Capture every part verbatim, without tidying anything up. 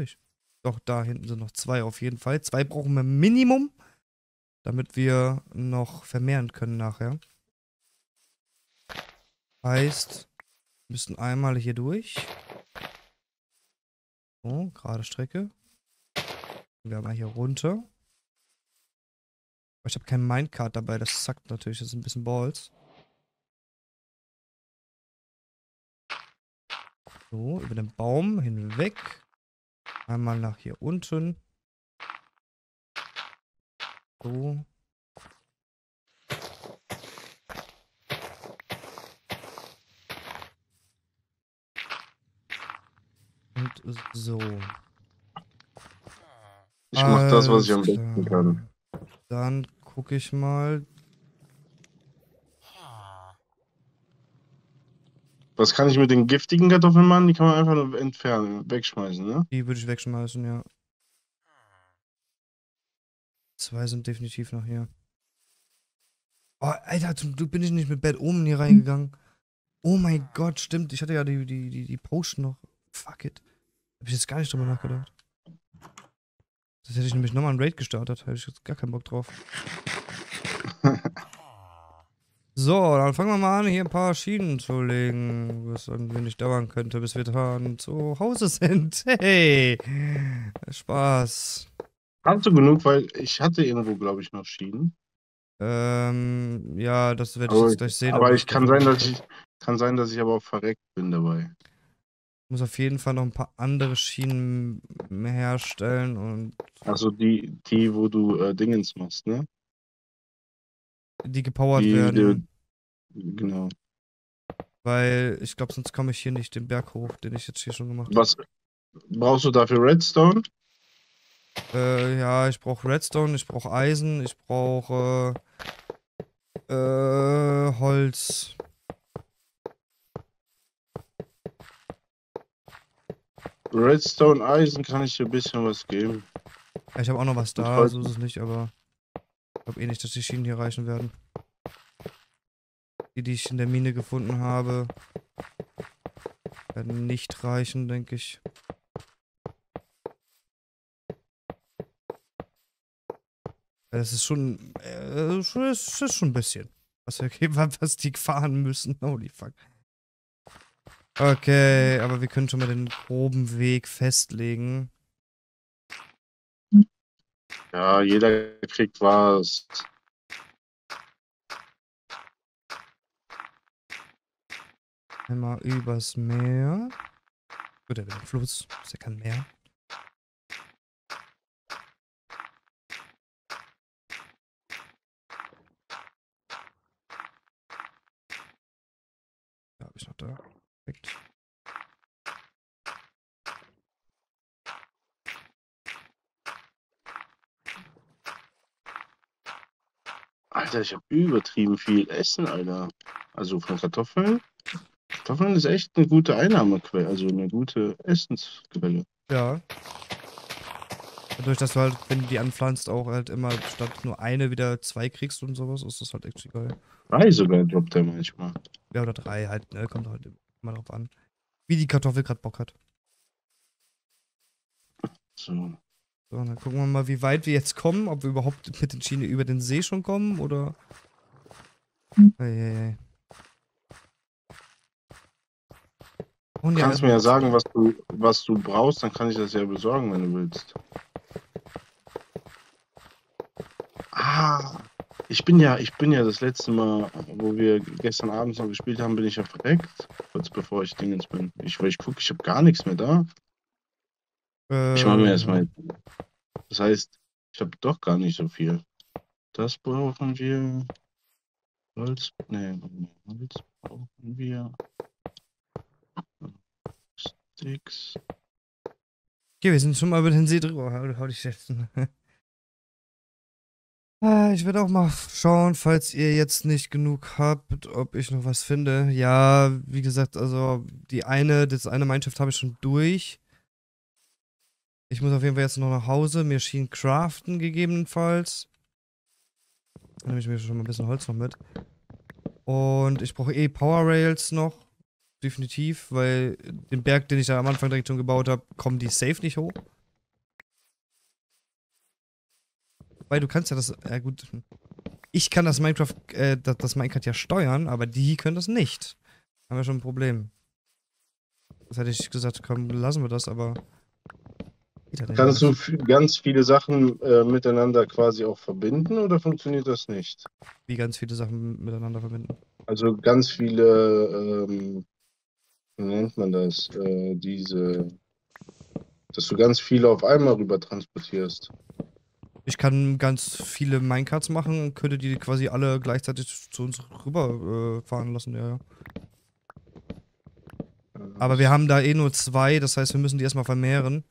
übrig. Doch, da hinten sind noch zwei auf jeden Fall. Zwei brauchen wir Minimum, damit wir noch vermehren können nachher. Heißt, wir müssen einmal hier durch. So, gerade Strecke. Wir haben mal hier runter. Aber ich habe kein Minecart dabei, das zackt natürlich, das ist ein bisschen Balls. So, über den Baum hinweg. Einmal nach hier unten. So. Und so. Ich mach das, was ich Alles am besten klar. kann. Dann gucke ich mal. Was kann ich mit den giftigen Kartoffeln machen? Die kann man einfach nur entfernen, wegschmeißen, ne? Die würde ich wegschmeißen, ja. Zwei sind definitiv noch hier. Oh, Alter, zum Glück bin ich nicht mit Bad Omen hier reingegangen. Oh mein Gott, stimmt. Ich hatte ja die, die, die, die Potion noch. Fuck it. Hab ich jetzt gar nicht drüber nachgedacht. Das hätte ich nämlich nochmal einen Raid gestartet. Hätte ich jetzt gar keinen Bock drauf. So, dann fangen wir mal an, hier ein paar Schienen zu legen. Was irgendwie nicht dauern könnte, bis wir dann zu Hause sind. Hey! Spaß. Hast du genug? Weil ich hatte irgendwo, glaube ich, noch Schienen. Ähm, ja, das werde ich Aber, jetzt gleich sehen, aber aber ich ich glaube, kann wir haben sein, noch dass genug. ich kann sein, dass ich aber auch verreckt bin dabei. Ich muss auf jeden Fall noch ein paar andere Schienen herstellen und Also die, die, wo du äh, Dingens machst, ne? die gepowert Die, die, werden. genau. Weil ich glaube, sonst komme ich hier nicht den Berg hoch, den ich jetzt hier schon gemacht habe. Was brauchst du dafür? Redstone? Äh, ja, ich brauche Redstone, ich brauche Eisen, ich brauche äh, Holz. Redstone, Eisen kann ich dir ein bisschen was geben. Ja, ich habe auch noch was Und da, Holz. so ist es nicht, aber ich glaube eh nicht, dass die Schienen hier reichen werden. Die, die ich in der Mine gefunden habe, werden nicht reichen, denke ich. Ja, das ist schon, äh, das ist, ist schon ein bisschen. Was, wir, was die fahren müssen. Holy fuck. Okay, aber wir können schon mal den groben Weg festlegen. Ja, jeder kriegt was. Einmal übers Meer. Oder über den Fluss. Ist ja kein Meer. Da habe ich noch da. Perfekt. Alter, ich habe übertrieben viel Essen, Alter. Also von Kartoffeln. Kartoffeln ist echt eine gute Einnahmequelle, also eine gute Essensquelle. Ja. Dadurch, dass du halt, wenn du die anpflanzt, auch halt immer statt nur eine wieder zwei kriegst und sowas, ist das halt echt geil. Drei sogar droppt er manchmal. Ja, oder drei halt, ne? Kommt halt immer drauf an. Wie die Kartoffel gerade Bock hat. So. So, dann gucken wir mal, wie weit wir jetzt kommen. Ob wir überhaupt mit den Schienen über den See schon kommen oder. Hey, hey, hey. Und Du ja, kannst mir erstmal ja Holz. sagen, was du, was du brauchst, dann kann ich das ja besorgen, wenn du willst. Ah, ich bin ja, ich bin ja das letzte Mal, wo wir gestern Abend noch gespielt haben, bin ich ja verreckt. Kurz bevor ich Dingens bin. Ich, weil ich gucke, ich habe gar nichts mehr da. Ich mache mir Äh. erstmal. Das heißt, ich habe doch gar nicht so viel. Das brauchen wir. Holz. Nee, Holz brauchen wir. Sticks. Okay, wir sind schon mal über den See drüber. Hau, hau dich jetzt. Ah, ich werde auch mal schauen, falls ihr jetzt nicht genug habt, ob ich noch was finde. Ja, wie gesagt, also die eine, das eine Mindshift habe ich schon durch. Ich muss auf jeden Fall jetzt noch nach Hause, mir Schienen craften gegebenenfalls. Dann nehme ich mir schon mal ein bisschen Holz noch mit. Und ich brauche eh Power Rails noch. definitiv, weil den Berg, den ich da am Anfang direkt schon gebaut habe, kommen die safe nicht hoch. Weil du kannst ja das, ja gut, ich kann das Minecraft, äh, das, das Minecraft ja steuern, aber die können das nicht. Haben wir schon ein Problem. Das hätte ich gesagt, komm, lassen wir das, aber geht halt nicht Kannst du anders. f- ganz viele Sachen äh, miteinander quasi auch verbinden oder funktioniert das nicht? Wie ganz viele Sachen miteinander verbinden. Also ganz viele, ähm, wie nennt man das? Äh, diese, dass du ganz viele auf einmal rüber transportierst. Ich kann ganz viele Minecarts machen und könnte die quasi alle gleichzeitig zu uns rüber äh, fahren lassen, ja, ja. Aber wir haben da eh nur zwei, das heißt, wir müssen die erstmal vermehren.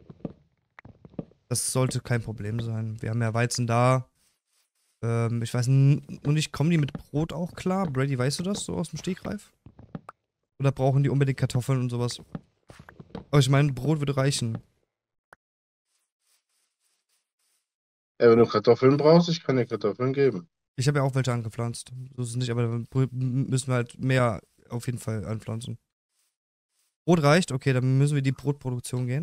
Das sollte kein Problem sein. Wir haben ja Weizen da. Ähm, ich weiß n- nur nicht, kommen die mit Brot auch klar? Brady, weißt du das so aus dem Stegreif? Oder brauchen die unbedingt Kartoffeln und sowas? Aber ich meine, Brot würde reichen. Äh, wenn du Kartoffeln brauchst, ich kann dir Kartoffeln geben. Ich habe ja auch welche angepflanzt. So ist es nicht, aber dann br- müssen wir halt mehr auf jeden Fall anpflanzen. Brot reicht? Okay, dann müssen wir in die Brotproduktion gehen.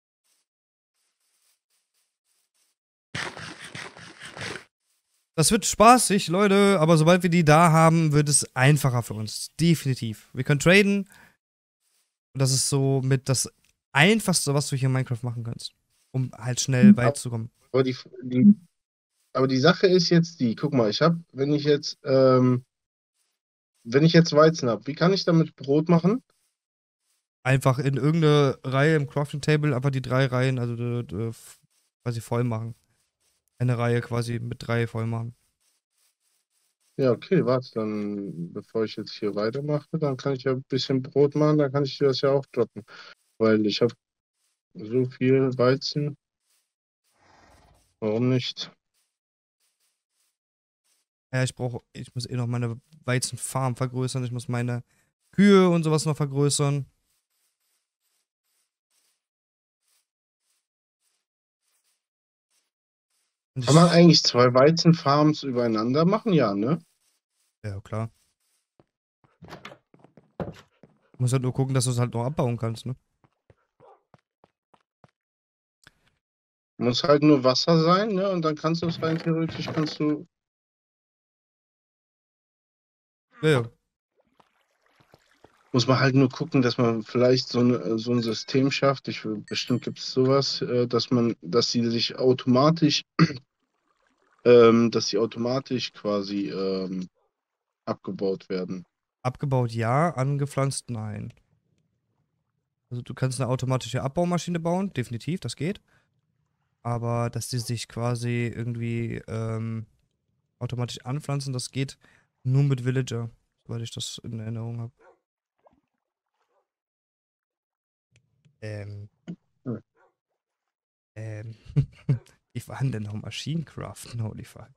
Das wird spaßig, Leute, aber sobald wir die da haben, wird es einfacher für uns. Definitiv. Wir können traden. Und das ist so mit das Einfachste, was du hier in Minecraft machen kannst. Um halt schnell weit zu kommen. Aber die, die, aber die Sache ist jetzt die, guck mal, ich habe, wenn ich jetzt, ähm, wenn ich jetzt Weizen habe, wie kann ich damit Brot machen? Einfach in irgendeine Reihe im Crafting Table einfach die drei Reihen, also äh, äh, quasi voll machen. Eine Reihe quasi mit drei voll machen. Ja, okay, warte, dann, bevor ich jetzt hier weitermache, dann kann ich ja ein bisschen Brot machen, dann kann ich dir das ja auch droppen. Weil ich habe so viel Weizen, warum nicht? Ja, ich brauche, ich muss eh noch meine Weizenfarm vergrößern. Ich muss meine Kühe und sowas noch vergrößern. Und Kann man ich, eigentlich zwei Weizenfarms übereinander machen? Ja, ne? ja, klar. Du musst halt nur gucken, dass du es halt noch abbauen kannst, ne? Muss halt nur Wasser sein, ne? Und dann kannst du es rein theoretisch, kannst du. Ja, ja. Muss man halt nur gucken, dass man vielleicht so, eine, so ein System schafft. Ich, bestimmt gibt es sowas, äh, dass man, dass sie sich automatisch, ähm, dass sie automatisch quasi ähm, abgebaut werden. Abgebaut ja, angepflanzt nein. Also du kannst eine automatische Abbaumaschine bauen, definitiv, das geht. Aber dass die sich quasi irgendwie ähm, automatisch anpflanzen, das geht nur mit Villager, soweit ich das in Erinnerung habe. Ähm, Hm. ähm, wie waren denn noch Maschinencraften? Holy fuck.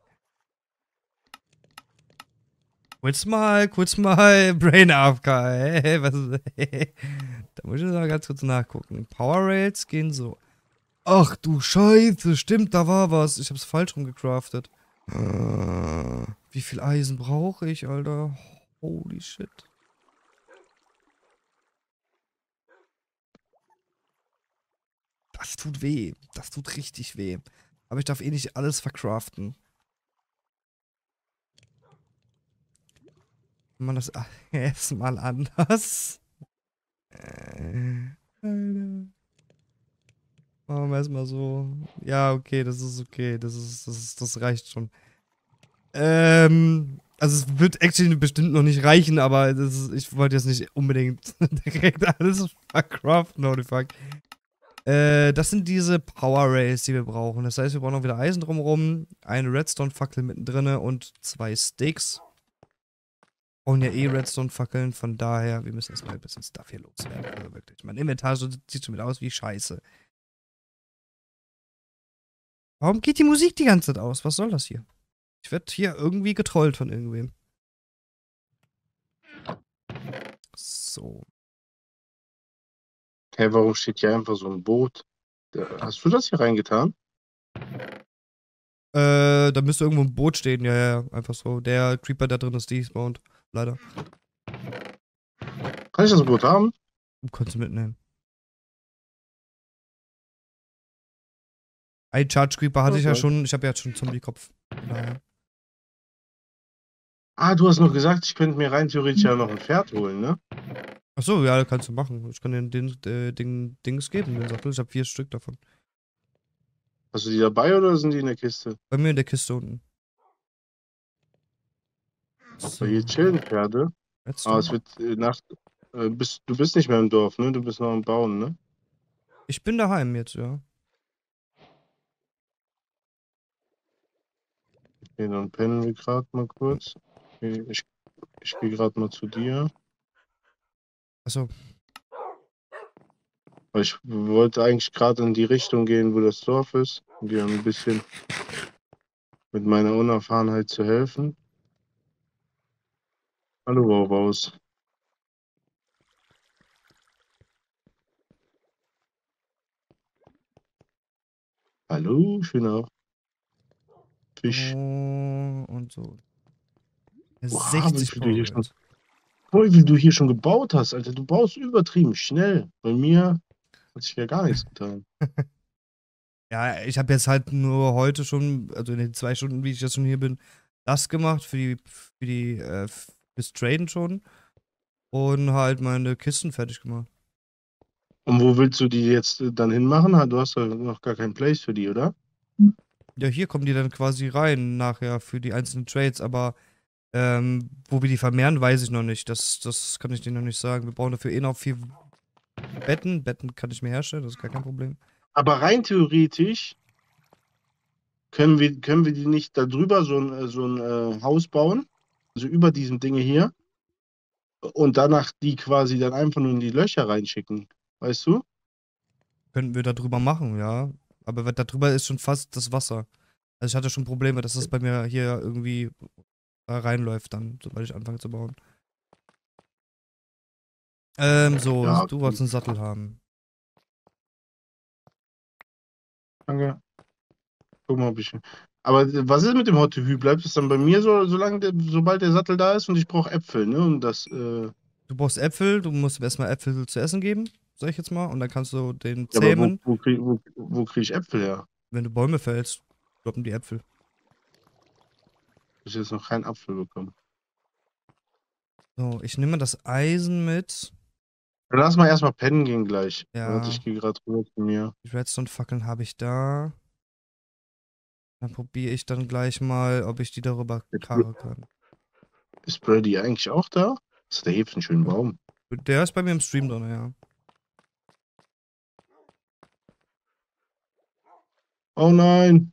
Kurz mal, kurz mal, Brain A F K, hey, was ist, da muss ich jetzt mal ganz kurz nachgucken. Power Rails gehen so. Ach du Scheiße, stimmt, da war was. Ich hab's falsch rum gecraftet. Wie viel Eisen brauche ich, Alter? Holy shit. Das tut weh. Das tut richtig weh. Aber ich darf eh nicht alles verkraften. Wenn man das erstmal anders. Äh, Alter. Machen wir erstmal so. Ja, okay, das ist okay. Das ist, das ist, das reicht schon. Ähm, also es wird actually bestimmt noch nicht reichen, aber das ist, ich wollte jetzt nicht unbedingt direkt alles verkraften, holy fuck. Äh, das sind diese Power Rails, die wir brauchen. Das heißt, wir brauchen noch wieder Eisen drumherum, eine Redstone-Fackel mittendrin und zwei Sticks. Wir brauchen ja eh Redstone-Fackeln, von daher, wir müssen erstmal ein bisschen Stuff hier loswerden. Also wirklich, mein Inventar sieht schon wieder aus wie Scheiße. Warum geht die Musik die ganze Zeit aus? Was soll das hier? Ich werde hier irgendwie getrollt von irgendwem. So. Hey, warum steht hier einfach so ein Boot? Da- Hast du das hier reingetan? Äh, da müsste irgendwo ein Boot stehen. Ja, ja, ja. Einfach so. Der Creeper, der drin ist, despawned. Leider. Kann ich das Brot haben? Kannst du mitnehmen. Ein Charge Creeper hatte ich ja Okay. schon. Ich habe ja jetzt schon einen Zombie-Kopf. Naja. Ah, du hast noch gesagt, ich könnte mir rein theoretisch ja noch ein Pferd holen, ne? Achso, ja, kannst du machen. Ich kann dir den, den, den Dings geben, den Sattel. Ich habe vier Stück davon. Hast du die dabei oder sind die in der Kiste? Bei mir in der Kiste unten. Weil So. hier chillen Pferde. Aber es Redstone. wird äh, nach. Äh, bist, du bist nicht mehr im Dorf, ne? Du bist noch am Bauen, ne? Ich bin daheim jetzt, ja. Okay, dann pennen wir gerade mal kurz. Okay, ich ich gehe gerade mal zu dir. Achso. Weil ich wollte eigentlich gerade in die Richtung gehen, wo das Dorf ist, um dir ein bisschen mit meiner Unerfahrenheit zu helfen. Hallo, Wauwaus. Hallo, schöner Fisch. Oh, und so. Wow, wie sechzig viel du hier schon, Powerwelt. oh, wie viel du hier schon gebaut hast, Alter. Du baust übertrieben schnell. Bei mir hat sich ja gar nichts getan. Ja, ich habe jetzt halt nur heute schon, also in den zwei Stunden, wie ich jetzt schon hier bin, das gemacht für die, für die, äh, fürs Traden schon. Und halt meine Kisten fertig gemacht. Und wo willst du die jetzt äh, dann hinmachen? Ha, Du hast doch noch gar keinen Place für die, oder? Ja, hier kommen die dann quasi rein nachher für die einzelnen Trades, aber ähm, wo wir die vermehren, weiß ich noch nicht. Das, das kann ich dir noch nicht sagen. Wir brauchen dafür eh noch vier Betten. Betten kann ich mir herstellen, das ist gar kein Problem. Aber rein theoretisch können wir, können wir die nicht da drüber so ein, äh, so ein äh, Haus bauen, also über diesen Dinge hier, und danach die quasi dann einfach nur in die Löcher reinschicken. Weißt du? Könnten wir da drüber machen, ja. Aber da drüber ist schon fast das Wasser. Also ich hatte schon Probleme, dass das bei mir hier irgendwie da reinläuft dann, sobald ich anfange zu bauen. Ähm, so, Ja, du wolltest einen Sattel haben. danke. Guck mal, ob ich. Aber was ist mit dem Hottehü? Bleibt es dann bei mir so, solange der, sobald der Sattel da ist und ich brauche Äpfel, ne? Und das, äh, Du brauchst Äpfel, du musst ihm erstmal Äpfel zu essen geben, sag ich jetzt mal, und dann kannst du den ja, aber wo, zähmen. wo kriege wo, wo krieg ich Äpfel her? Wenn du Bäume fällst, droppen die Äpfel. Ich habe jetzt noch keinen Apfel bekommen. So, ich nehme das Eisen mit. Dann lass mal erstmal pennen gehen gleich. Warte, Ja, ich gehe gerade rüber zu mir. die Redstone-Fackeln habe ich da. Dann probiere ich dann gleich mal, ob ich die darüber Ist karren kann. ist Brady eigentlich auch da? Das der hebt einen schönen Baum. Der ist bei mir im Stream drin, ja. Oh nein,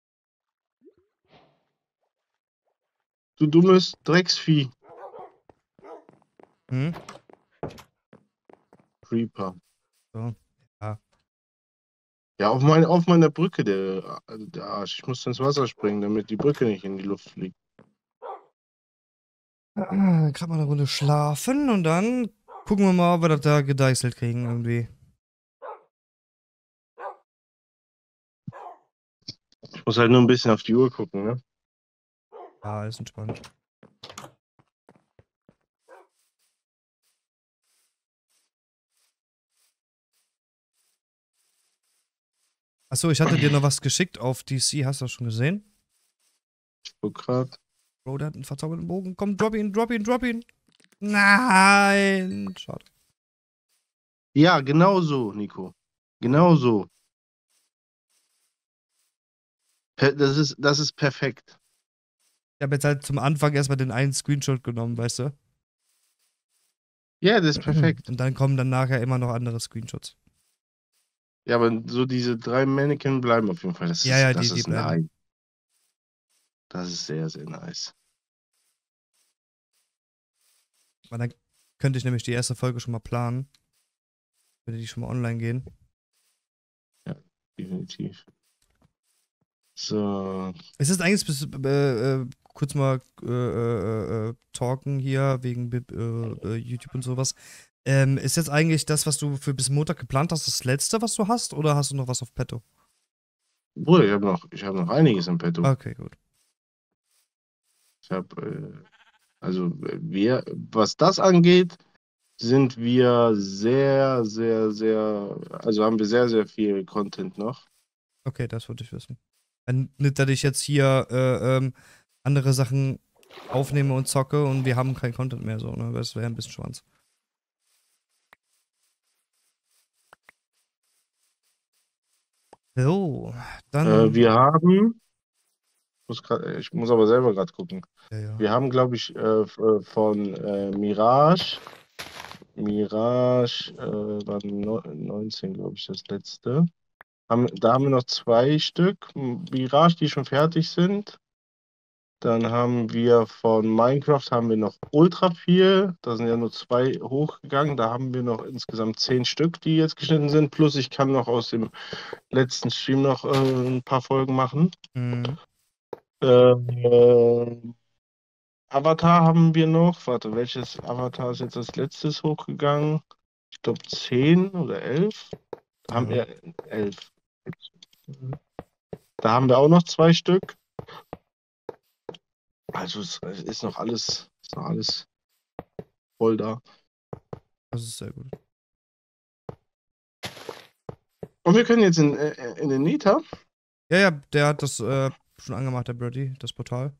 du dummes Drecksvieh. Hm? Creeper. So. Ja. Ja, auf, mein, auf meiner Brücke, der, der Arsch. Ich muss ins Wasser springen, damit die Brücke nicht in die Luft fliegt. Dann kann man eine Runde schlafen und dann gucken wir mal, ob wir das da gedeichselt kriegen irgendwie. Ich muss halt nur ein bisschen auf die Uhr gucken, ne? Ja, ist entspannt. Achso, ich hatte dir noch was geschickt auf D C, hast du das schon gesehen? Ich guck grad. Bro, der hat einen verzauberten Bogen. Komm, drop ihn, drop ihn, drop ihn. Nein. Schade. Ja, genau so, Nico. Genau so. Per- Das ist, das ist perfekt. Ich habe jetzt halt zum Anfang erstmal den einen Screenshot genommen, weißt du? Ja, das ist perfekt. Und dann kommen dann nachher immer noch andere Screenshots. Ja, aber so diese drei Mannequin bleiben auf jeden Fall. Das Ja, ja, ist, die, das die ist bleiben. nice. Das ist sehr, sehr nice. Weil dann könnte ich nämlich die erste Folge schon mal planen. Würde die schon mal online gehen. Ja, definitiv. So. Es ist eigentlich bis, äh, äh, kurz mal äh, äh, äh, talken hier wegen äh, äh, YouTube und sowas. Ähm, ist jetzt eigentlich das, was du für bis Montag geplant hast, das letzte, was du hast? Oder hast du noch was auf Petto? Bruder, ich habe noch, ich hab noch einiges im Petto. Okay, gut. Ich habe, äh, also, äh, wir, was das angeht, sind wir sehr, sehr, sehr, also haben wir sehr, sehr viel Content noch. Okay, das wollte ich wissen. Wenn- Nicht, dass ich jetzt hier äh, ähm, andere Sachen aufnehme und zocke und wir haben kein Content mehr, so, ne? Das wäre ein bisschen Schwanz. So, Äh, dann. wir haben, muss grad, ich muss aber selber gerade gucken. Ja, ja. Wir haben, glaube ich, äh, f- äh, von äh, Mirage, Mirage, äh, war no- neunzehn, glaube ich, das letzte. Haben, da haben wir noch zwei Stück Mirage, die schon fertig sind. Dann haben wir von Minecraft haben wir noch ultra viel. Da sind ja nur zwei hochgegangen. Da haben wir noch insgesamt zehn Stück, die jetzt geschnitten sind. Plus ich kann noch aus dem letzten Stream noch äh, ein paar Folgen machen. Mhm. Äh, Avatar haben wir noch. Warte, welches Avatar ist jetzt als letztes hochgegangen? Ich glaube zehn oder elf. Da haben Ja. wir elf. Da haben wir auch noch zwei Stück. Also es es ist noch alles, ist noch alles voll da. Das ist sehr gut. Und wir können jetzt in, äh, in den Neta. Ja, ja, der hat das äh, schon angemacht, der Birdie, das Portal.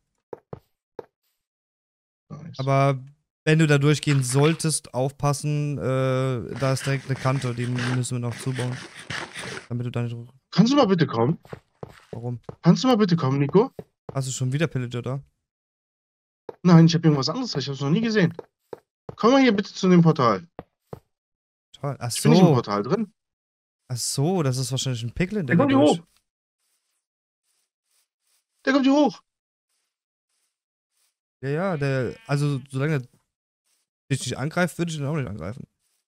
Nice. Aber wenn du da durchgehen solltest, aufpassen, äh, da ist direkt eine Kante, die müssen wir noch zubauen. Damit du da nicht. Kannst du mal bitte kommen? Warum? Kannst du mal bitte kommen, Nico? Hast du schon wieder Pillager da? Nein, ich habe irgendwas anderes. Ich habe es noch nie gesehen. Komm mal hier bitte zu dem Portal. Toll. Ach Ich bin nicht im so. Portal drin. Ach so, das ist wahrscheinlich ein Piglin, der Der da kommt hier durch. hoch. Der kommt hier hoch. Ja, ja, der. Also, solange er dich nicht angreift, würde ich ihn auch nicht angreifen.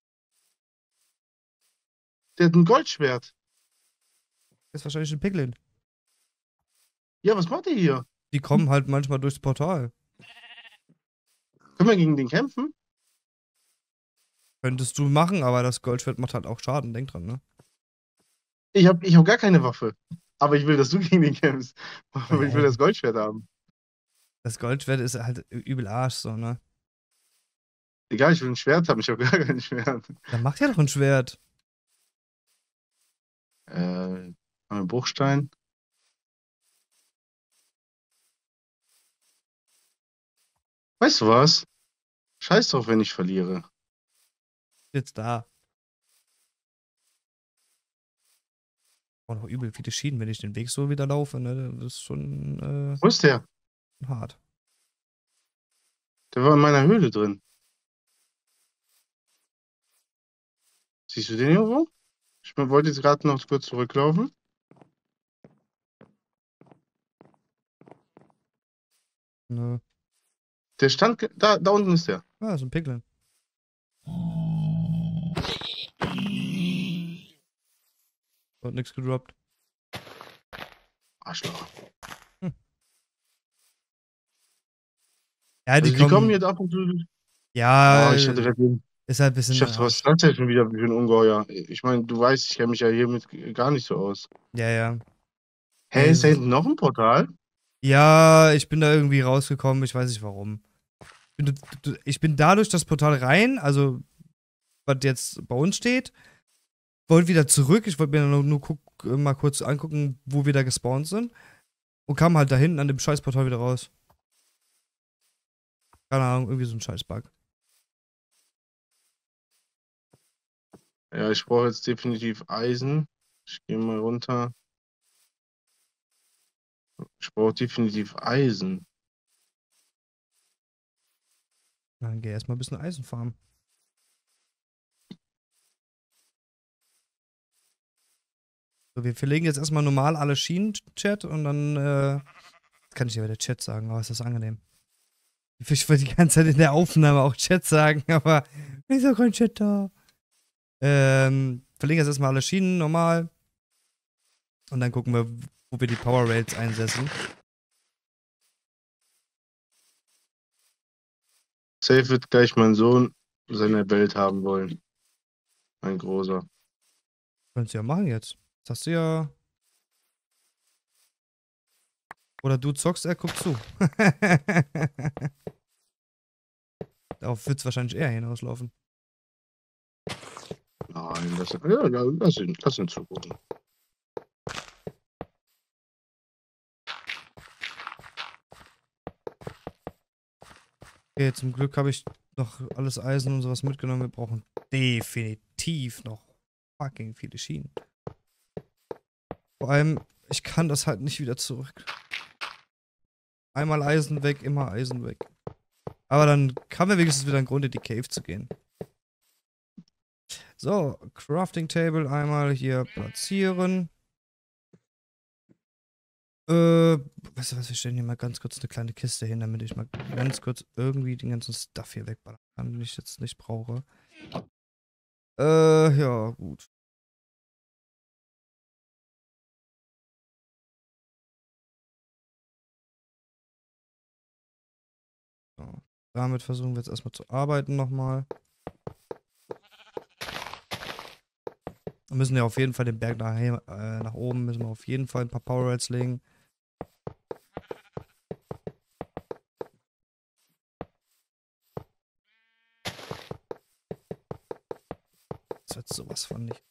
Der hat ein Goldschwert. Das ist wahrscheinlich ein Piglin. Ja, was macht der hier? Die kommen halt manchmal durchs Portal. Können wir gegen den kämpfen? Könntest du machen, aber das Goldschwert macht halt auch Schaden, denk dran, ne? Ich habe ich hab gar keine Waffe. Aber ich will, dass du gegen den kämpfst. Aber ich will Hä? das Goldschwert haben. Das Goldschwert ist halt übel Arsch, so, ne? Egal, ich will ein Schwert haben. Ich habe gar kein Schwert. Dann macht ja doch ein Schwert. Äh, haben wir einen Bruchstein? Weißt du was? Scheiß drauf, wenn ich verliere. Jetzt da. Oh, noch übel viele Schienen, wenn ich den Weg so wieder laufe, ne? Das ist schon Wo ist der? äh, hart. Der war in meiner Höhle drin. Siehst du den irgendwo? Ich wollte jetzt gerade noch kurz zurücklaufen. Nö. Der stand, ge- da, da unten ist der. Ah, so ein Piglin. Hat nichts gedroppt. Arschloch. Hm. Ja, die Also die kommen kommen. jetzt ab und zu. Ja, Oh, ich hatte gerade. ist halt ein Ich bisschen dachte, was Arsch. ist das denn schon wieder für ein Ungeheuer? Ich meine, du weißt, ich kenne mich ja hiermit gar nicht so aus. Ja, ja. Hä, Nee, ist da das ist, hinten noch ein Portal? ja, ich bin da irgendwie rausgekommen, ich weiß nicht warum. Ich bin, du- du- ich bin da durch das Portal rein, also was jetzt bei uns steht, wollte wieder zurück. Ich wollte mir nur, nur guck, mal kurz angucken, wo wir da gespawnt sind. Und kam halt da hinten an dem Scheißportal wieder raus. Keine Ahnung, irgendwie so ein Scheißbug. Ja, ich brauche jetzt definitiv Eisen. Ich gehe mal runter. Ich brauche definitiv Eisen. Dann geh erstmal ein bisschen Eisen farmen. So, wir verlegen jetzt erstmal normal alle Schienen, Chat, und dann, äh, kann ich ja wieder Chat sagen, aber ist das angenehm. Ich wollte die ganze Zeit in der Aufnahme auch Chat sagen, aber ist doch kein Chat da. Ähm, verlegen jetzt erstmal alle Schienen normal. Und dann gucken wir, wo wir die Power Rails einsetzen. Safe wird gleich mein Sohn seine Welt haben wollen. Ein großer. Könntest du ja machen jetzt. Das hast du ja. Oder du zockst, er guckt zu. Darauf wird es wahrscheinlich eher hinauslaufen. lass, ja, ja, lass ihn, lass ihn zugucken. Okay, zum Glück habe ich noch alles Eisen und sowas mitgenommen. Wir brauchen definitiv noch fucking viele Schienen. Vor allem, ich kann das halt nicht wieder zurück. Einmal Eisen weg, immer Eisen weg. Aber dann haben wir wenigstens wieder einen Grund, in die Cave zu gehen. So, Crafting Table einmal hier platzieren. Äh, weißt du was, wir stellen hier mal ganz kurz eine kleine Kiste hin, damit ich mal ganz kurz irgendwie den ganzen Stuff hier wegballern kann, den ich jetzt nicht brauche. Äh, ja, gut. So. Damit versuchen wir jetzt erstmal zu arbeiten nochmal. Wir müssen ja auf jeden Fall den Berg nach, äh, nach oben, müssen wir auf jeden Fall ein paar Power Rails legen. Das wird sowas von nicht.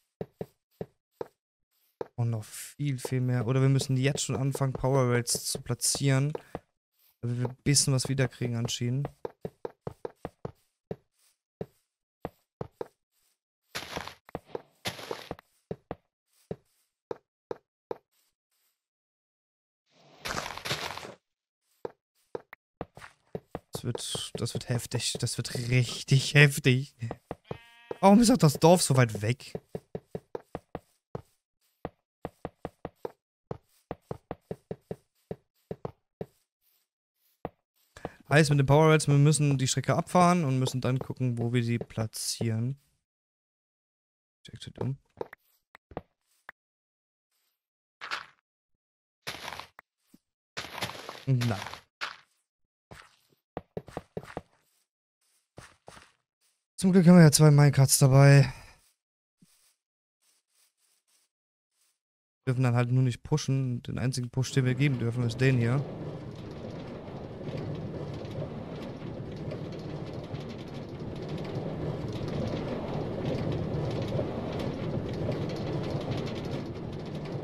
Und noch viel, viel mehr. Oder wir müssen jetzt schon anfangen, Power Rails zu platzieren. Damit wir ein bisschen was wiederkriegen an Schienen. Das wird, das wird heftig. Das wird richtig heftig. Warum ist auch das Dorf so weit weg? Heißt mit den Power Rails, wir müssen die Strecke abfahren und müssen dann gucken, wo wir sie platzieren. Check it um. Nein. Zum Glück haben wir ja zwei Minecarts dabei. Wir dürfen dann halt nur nicht pushen. Den einzigen Push, den wir geben dürfen, ist den hier.